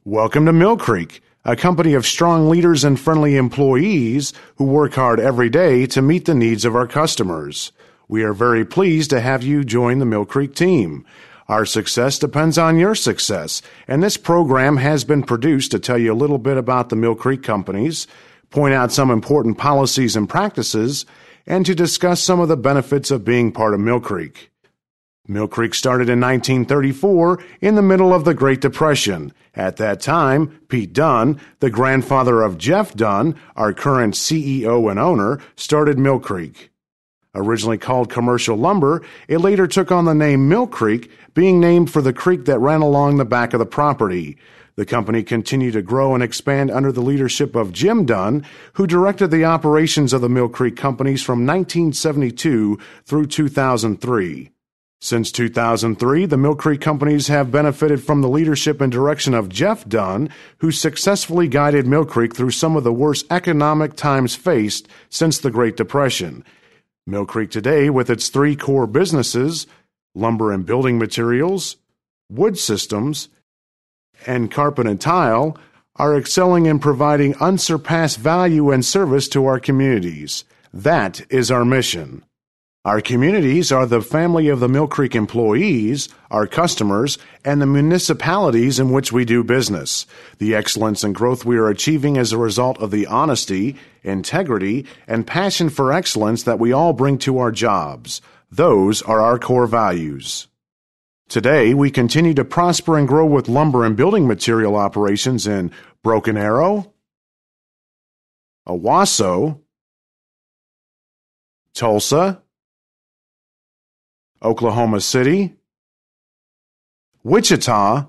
Welcome to Mill Creek, a company of strong leaders and friendly employees who work hard every day to meet the needs of our customers. We are very pleased to have you join the Mill Creek team. Our success depends on your success, and this program has been produced to tell you a little bit about the Mill Creek companies, point out some important policies and practices, and to discuss some of the benefits of being part of Mill Creek. Mill Creek started in 1934 in the middle of the Great Depression. At that time, Pete Dunn, the grandfather of Jeff Dunn, our current CEO and owner, started Mill Creek. Originally called Commercial Lumber, it later took on the name Mill Creek, being named for the creek that ran along the back of the property. The company continued to grow and expand under the leadership of Jim Dunn, who directed the operations of the Mill Creek companies from 1972 through 2003. Since 2003, the Mill Creek companies have benefited from the leadership and direction of Jeff Dunn, who successfully guided Mill Creek through some of the worst economic times faced since the Great Depression. Mill Creek today, with its three core businesses, lumber and building materials, wood systems, and carpet and tile, are excelling in providing unsurpassed value and service to our communities. That is our mission. Our communities are the family of the Mill Creek employees, our customers, and the municipalities in which we do business. The excellence and growth we are achieving as a result of the honesty, integrity, and passion for excellence that we all bring to our jobs. Those are our core values. Today, we continue to prosper and grow with lumber and building material operations in Broken Arrow, Owasso, Tulsa, Oklahoma City, Wichita,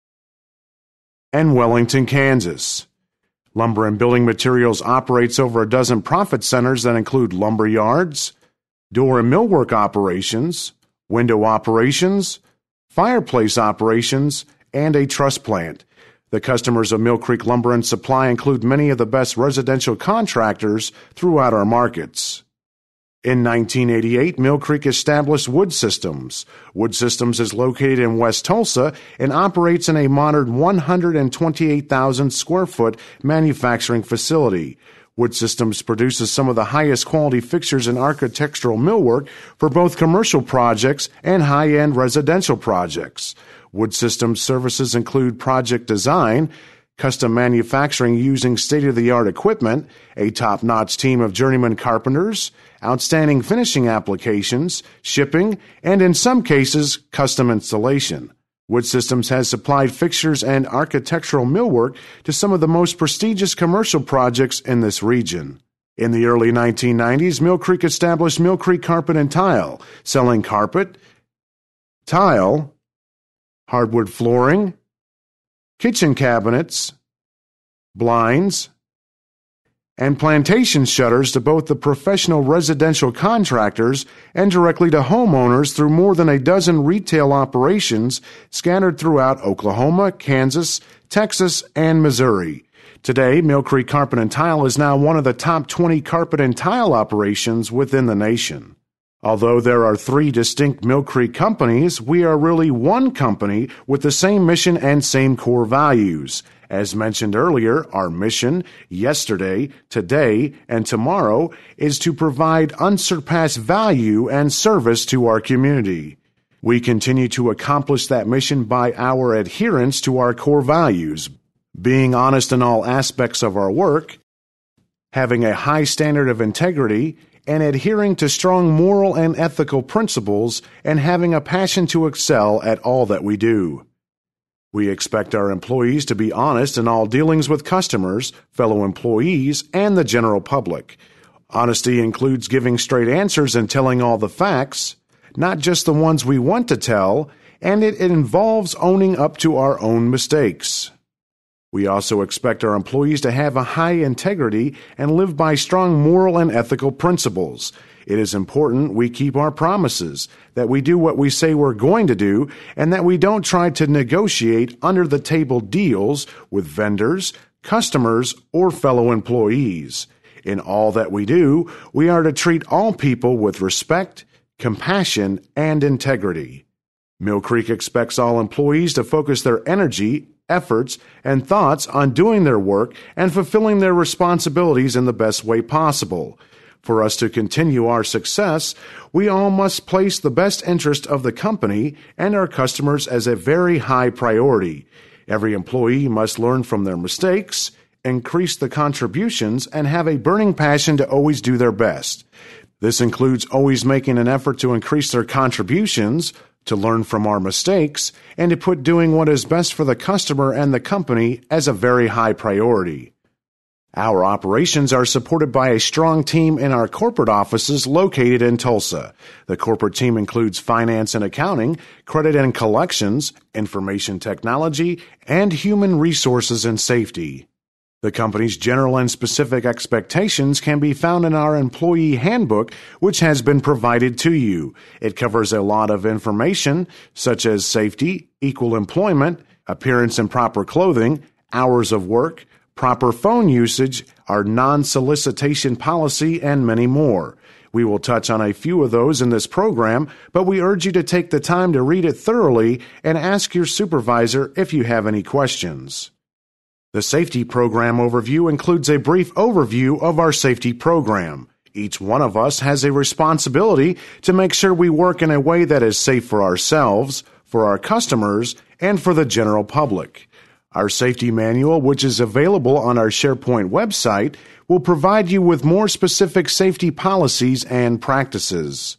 and Wellington, Kansas. Lumber and Building Materials operates over a dozen profit centers that include lumber yards, door and millwork operations, window operations, fireplace operations, and a truss plant. The customers of Mill Creek Lumber and Supply include many of the best residential contractors throughout our markets. In 1988, Mill Creek established Wood Systems. Wood Systems is located in West Tulsa and operates in a modern 128,000 square foot manufacturing facility. Wood Systems produces some of the highest quality fixtures and architectural millwork for both commercial projects and high-end residential projects. Wood Systems services include project design, custom manufacturing using state-of-the-art equipment, a top-notch team of journeyman carpenters, outstanding finishing applications, shipping, and in some cases, custom installation. Wood Systems has supplied fixtures and architectural millwork to some of the most prestigious commercial projects in this region. In the early 1990s, Mill Creek established Mill Creek Carpet and Tile, selling carpet, tile, hardwood flooring, kitchen cabinets, blinds, and plantation shutters to both the professional residential contractors and directly to homeowners through more than a dozen retail operations scattered throughout Oklahoma, Kansas, Texas, and Missouri. Today, Mill Creek Carpet and Tile is now one of the top 20 carpet and tile operations within the nation. Although there are three distinct Mill Creek companies, we are really one company with the same mission and same core values. As mentioned earlier, our mission, yesterday, today, and tomorrow, is to provide unsurpassed value and service to our community. We continue to accomplish that mission by our adherence to our core values, being honest in all aspects of our work, having a high standard of integrity, and adhering to strong moral and ethical principles, and having a passion to excel at all that we do. We expect our employees to be honest in all dealings with customers, fellow employees, and the general public. Honesty includes giving straight answers and telling all the facts, not just the ones we want to tell, and it involves owning up to our own mistakes. We also expect our employees to have a high integrity and live by strong moral and ethical principles. It is important we keep our promises, that we do what we say we're going to do, and that we don't try to negotiate under-the-table deals with vendors, customers, or fellow employees. In all that we do, we are to treat all people with respect, compassion, and integrity. Mill Creek expects all employees to focus their energy, efforts, and thoughts on doing their work and fulfilling their responsibilities in the best way possible. For us to continue our success, we all must place the best interest of the company and our customers as a very high priority. Every employee must learn from their mistakes, increase the contributions, and have a burning passion to always do their best. This includes always making an effort to increase their contributions, to learn from our mistakes, and to put doing what is best for the customer and the company as a very high priority. Our operations are supported by a strong team in our corporate offices located in Tulsa. The corporate team includes finance and accounting, credit and collections, information technology, and human resources and safety. The company's general and specific expectations can be found in our employee handbook, which has been provided to you. It covers a lot of information, such as safety, equal employment, appearance and proper clothing, hours of work, proper phone usage, our non-solicitation policy, and many more. We will touch on a few of those in this program, but we urge you to take the time to read it thoroughly and ask your supervisor if you have any questions. The safety program overview includes a brief overview of our safety program. Each one of us has a responsibility to make sure we work in a way that is safe for ourselves, for our customers, and for the general public. Our safety manual, which is available on our SharePoint website, will provide you with more specific safety policies and practices.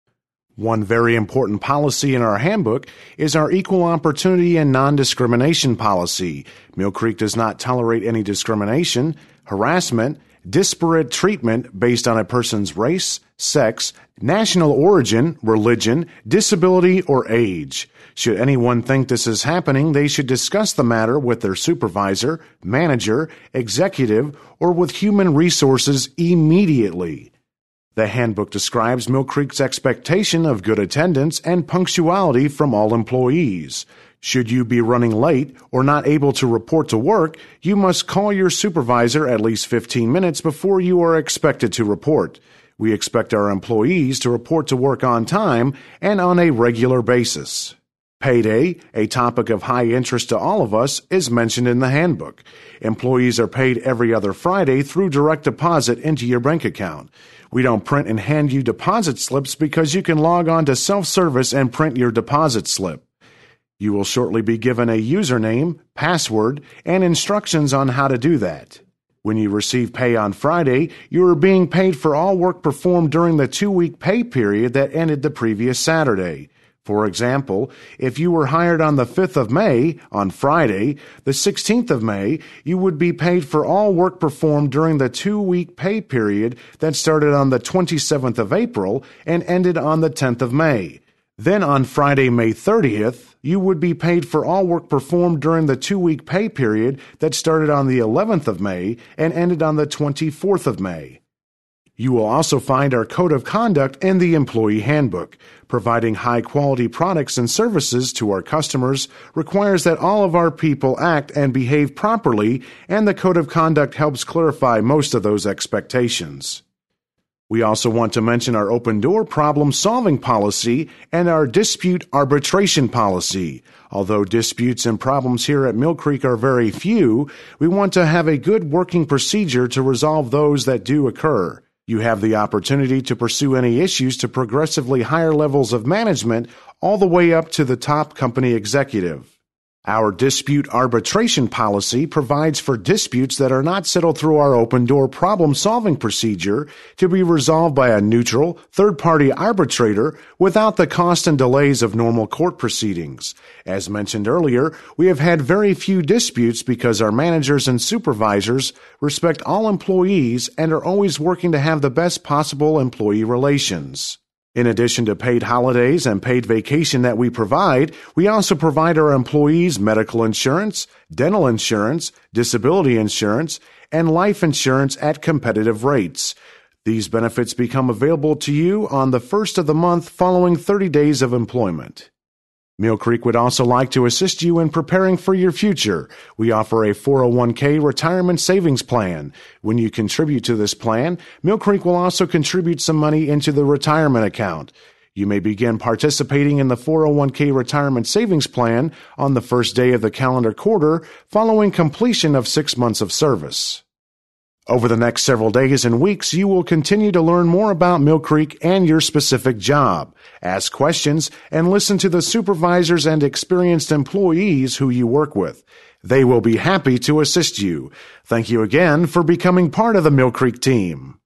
One very important policy in our handbook is our equal opportunity and non-discrimination policy. Mill Creek does not tolerate any discrimination, harassment, disparate treatment based on a person's race, sex, national origin, religion, disability, or age. Should anyone think this is happening, they should discuss the matter with their supervisor, manager, executive, or with human resources immediately. The handbook describes Mill Creek's expectation of good attendance and punctuality from all employees. Should you be running late or not able to report to work, you must call your supervisor at least 15 minutes before you are expected to report. We expect our employees to report to work on time and on a regular basis. Payday, a topic of high interest to all of us, is mentioned in the handbook. Employees are paid every other Friday through direct deposit into your bank account. We don't print and hand you deposit slips because you can log on to self-service and print your deposit slip. You will shortly be given a username, password, and instructions on how to do that. When you receive pay on Friday, you are being paid for all work performed during the 2-week pay period that ended the previous Saturday. For example, if you were hired on the 5th of May, on Friday, the 16th of May, you would be paid for all work performed during the 2-week pay period that started on the 27th of April and ended on the 10th of May. Then on Friday, May 30th, you would be paid for all work performed during the 2-week pay period that started on the 11th of May and ended on the 24th of May. You will also find our Code of Conduct in the Employee Handbook. Providing high-quality products and services to our customers requires that all of our people act and behave properly, and the Code of Conduct helps clarify most of those expectations. We also want to mention our open door problem-solving policy and our dispute arbitration policy. Although disputes and problems here at Mill Creek are very few, we want to have a good working procedure to resolve those that do occur. You have the opportunity to pursue any issues to progressively higher levels of management all the way up to the top company executive. Our dispute arbitration policy provides for disputes that are not settled through our open door problem-solving procedure to be resolved by a neutral, third-party arbitrator without the cost and delays of normal court proceedings. As mentioned earlier, we have had very few disputes because our managers and supervisors respect all employees and are always working to have the best possible employee relations. In addition to paid holidays and paid vacation that we provide, we also provide our employees medical insurance, dental insurance, disability insurance, and life insurance at competitive rates. These benefits become available to you on the first of the month following 30 days of employment. Mill Creek would also like to assist you in preparing for your future. We offer a 401k retirement savings plan. When you contribute to this plan, Mill Creek will also contribute some money into the retirement account. You may begin participating in the 401k retirement savings plan on the first day of the calendar quarter following completion of 6 months of service. Over the next several days and weeks, you will continue to learn more about Mill Creek and your specific job, ask questions, and listen to the supervisors and experienced employees who you work with. They will be happy to assist you. Thank you again for becoming part of the Mill Creek team.